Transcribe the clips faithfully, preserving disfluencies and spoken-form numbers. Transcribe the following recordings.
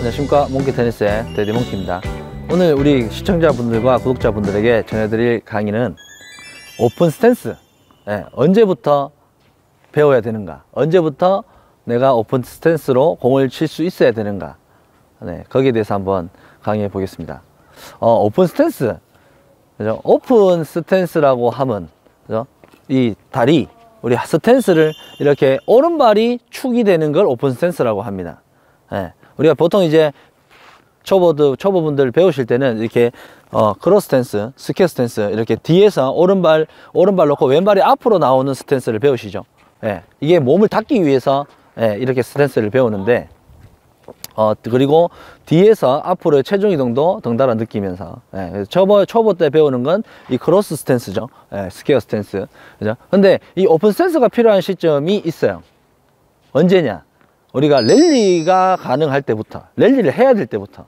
안녕하십니까. 몽키 테니스의 데디몽키입니다. 오늘 우리 시청자분들과 구독자분들에게 전해드릴 강의는 오픈 스탠스, 네, 언제부터 배워야 되는가, 언제부터 내가 오픈 스탠스로 공을 칠 수 있어야 되는가, 네, 거기에 대해서 한번 강의해 보겠습니다. 어, 오픈 스탠스, 그죠? 오픈 스탠스라고 하면, 그죠? 이 다리, 우리 스탠스를 이렇게 오른발이 축이 되는 걸 오픈 스탠스라고 합니다. 네, 우리가 보통 이제 초보들, 초보분들 배우실 때는 이렇게 어, 크로스 스탠스, 스퀘어 스탠스, 이렇게 뒤에서 오른발, 오른발 놓고 왼발이 앞으로 나오는 스탠스를 배우시죠. 예, 이게 몸을 닫기 위해서 예, 이렇게 스탠스를 배우는데, 어, 그리고 뒤에서 앞으로의 체중 이동도 덩달아 느끼면서, 예, 초보, 초보 때 배우는 건 이 크로스 스탠스죠. 예, 스퀘어 스탠스. 그죠? 근데 이 오픈 스탠스가 필요한 시점이 있어요. 언제냐? 우리가 랠리가 가능할 때부터, 랠리를 해야 될 때부터,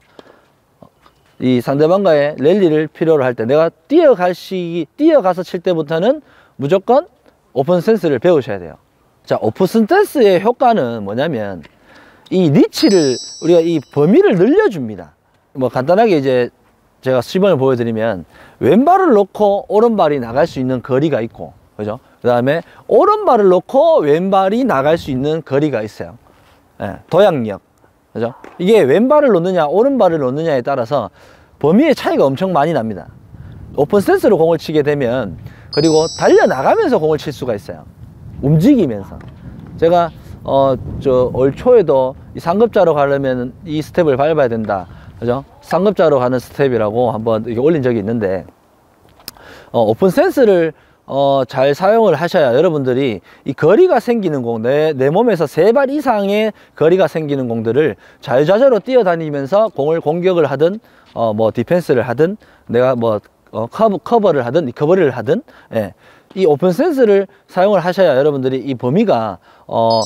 이 상대방과의 랠리를 필요로 할 때, 내가 뛰어갈 시, 뛰어가서 칠 때부터는 무조건 오픈 스탠스를 배우셔야 돼요. 자, 오픈 스탠스의 효과는 뭐냐면, 이 리치를, 우리가 이 범위를 늘려줍니다. 뭐 간단하게 이제 제가 시범을 보여드리면, 왼발을 놓고 오른발이 나갈 수 있는 거리가 있고, 그죠? 그 다음에 오른발을 놓고 왼발이 나갈 수 있는 거리가 있어요. 예, 도약력, 그죠? 이게 왼발을 놓느냐 오른발을 놓느냐에 따라서 범위의 차이가 엄청 많이 납니다. 오픈 스탠스로 공을 치게 되면, 그리고 달려나가면서 공을 칠 수가 있어요. 움직이면서. 제가 어, 저 올 초에도 이 상급자로 가려면 이 스텝을 밟아야 된다, 그죠? 상급자로 가는 스텝이라고 한번 이렇게 올린 적이 있는데, 어, 오픈 스탠스를 어, 잘 사용을 하셔야 여러분들이 이 거리가 생기는 공, 내, 내 몸에서 세 발 이상의 거리가 생기는 공들을 자유자재로 뛰어다니면서 공을 공격을 하든, 어, 뭐, 디펜스를 하든, 내가 뭐, 어, 커버, 커버를 하든, 리커버리를 하든, 예. 이 오픈 스탠스를 사용을 하셔야 여러분들이 이 범위가, 어,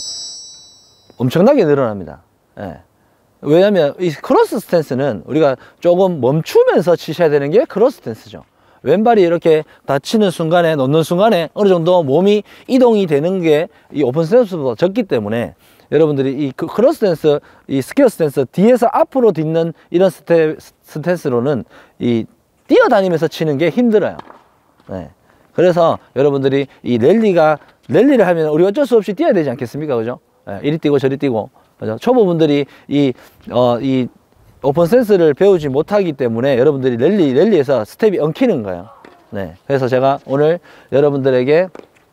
엄청나게 늘어납니다. 예. 왜냐면 이 크로스 스탠스는 우리가 조금 멈추면서 치셔야 되는 게 크로스 스탠스죠. 왼발이 이렇게 닫히는 순간에, 놓는 순간에 어느 정도 몸이 이동이 되는 게 이 오픈 스탠스보다 적기 때문에, 여러분들이 이 크로스 스탠스, 이 스퀘어 스탠스, 뒤에서 앞으로 딛는 이런 스테, 스탠스로는 이 뛰어다니면서 치는 게 힘들어요. 네. 그래서 여러분들이 이 랠리가, 랠리를 하면 우리 어쩔 수 없이 뛰어야 되지 않겠습니까? 그죠? 네. 이리 뛰고 저리 뛰고. 그죠? 초보분들이 이, 어, 이, 오픈 스탠스를 배우지 못하기 때문에 여러분들이 랠리, 랠리에서 스텝이 엉키는 거예요. 네. 그래서 제가 오늘 여러분들에게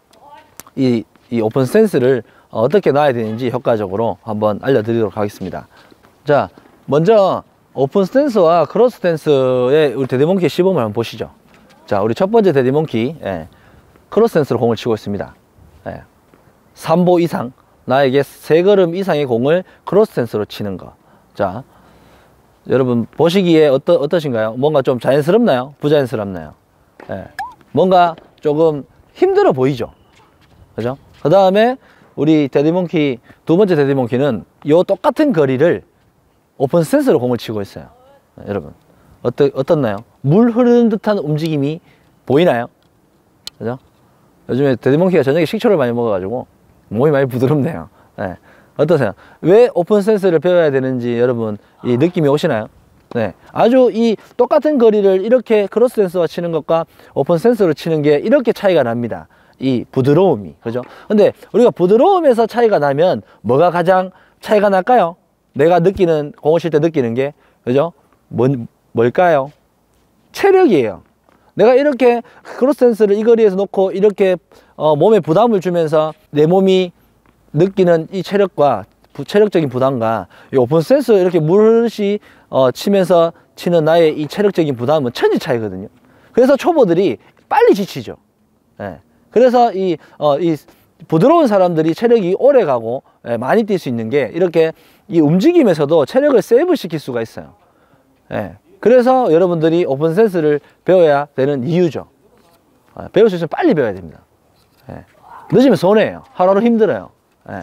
이, 이 오픈 스탠스를 어떻게 놔야 되는지 효과적으로 한번 알려드리도록 하겠습니다. 자, 먼저 오픈 스탠스와 크로스 스탠스의 우리 데디몽키 시범을 한번 보시죠. 자, 우리 첫 번째 데디몽키, 예, 크로스 스탠스로 공을 치고 있습니다. 예, 삼 보 이상, 나에게 세 걸음 이상의 공을 크로스 스탠스로 치는 거. 자, 여러분 보시기에 어떠, 어떠신가요? 뭔가 좀 자연스럽나요? 부자연스럽나요? 예, 뭔가 조금 힘들어 보이죠? 그죠? 그 다음에 우리 데디몽키, 두 번째 데디몽키는 요 똑같은 거리를 오픈 스탠스로 공을 치고 있어요. 예, 여러분 어떠, 어떻나요? 물 흐르는 듯한 움직임이 보이나요? 그죠? 요즘에 데디몽키가 저녁에 식초를 많이 먹어가지고 몸이 많이 부드럽네요. 예. 어떠세요? 왜 오픈 스탠스를 배워야 되는지 여러분 이 느낌이 오시나요? 네, 아주 이 똑같은 거리를 이렇게 크로스 스탠스와 치는 것과 오픈 스탠스로 치는 게 이렇게 차이가 납니다. 이 부드러움이. 그죠? 근데 우리가 부드러움에서 차이가 나면 뭐가 가장 차이가 날까요? 내가 느끼는, 공을 칠 때 느끼는 게, 그죠? 뭔, 뭘까요? 체력이에요. 내가 이렇게 크로스 스탠스를 이 거리에서 놓고 이렇게 어, 몸에 부담을 주면서 내 몸이 느끼는 이 체력과 부, 체력적인 부담과 이 오픈 스탠스 이렇게 물 흐르듯이 어, 치면서 치는 나의 이 체력적인 부담은 천지 차이거든요. 그래서 초보들이 빨리 지치죠. 예. 그래서 이, 어, 이 부드러운 사람들이 체력이 오래 가고, 예, 많이 뛸 수 있는 게 이렇게 이 움직임에서도 체력을 세이브 시킬 수가 있어요. 예. 그래서 여러분들이 오픈 스탠스를 배워야 되는 이유죠. 예. 배울 수 있으면 빨리 배워야 됩니다. 예. 늦으면 손해예요. 하루하루 힘들어요. 예.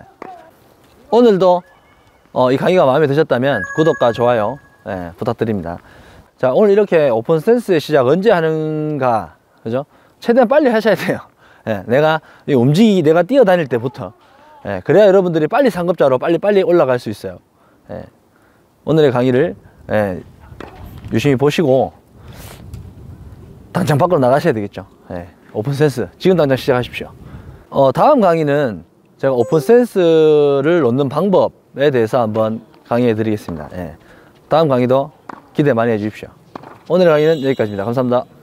오늘도 어, 이 강의가 마음에 드셨다면 구독과 좋아요, 예, 부탁드립니다. 자, 오늘 이렇게 오픈 스탠스의 시작 언제 하는가, 그죠? 최대한 빨리 하셔야 돼요. 예, 내가 움직이기, 내가 뛰어다닐 때부터. 예, 그래야 여러분들이 빨리 상급자로 빨리 빨리 올라갈 수 있어요. 예. 오늘의 강의를 예, 유심히 보시고 당장 밖으로 나가셔야 되겠죠. 예, 오픈센스 지금 당장 시작하십시오. 어, 다음 강의는 제가 오픈센스를 놓는 방법에 대해서 한번 강의해 드리겠습니다. 예, 다음 강의도 기대 많이 해 주십시오. 오늘의 강의는 여기까지입니다. 감사합니다.